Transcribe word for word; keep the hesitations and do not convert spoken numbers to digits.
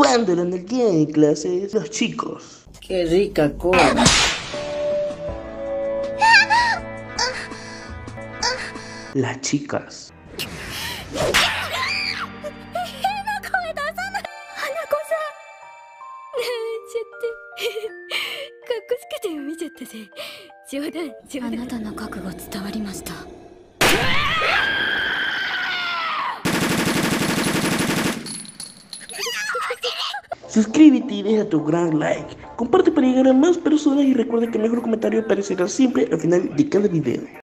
Cuando eran el día en clases, los chicos. ¡Qué rica cola! Las chicas. Suscríbete y deja tu gran like. Comparte para llegar a más personas y recuerda que el mejor comentario aparecerá siempre al final de cada video.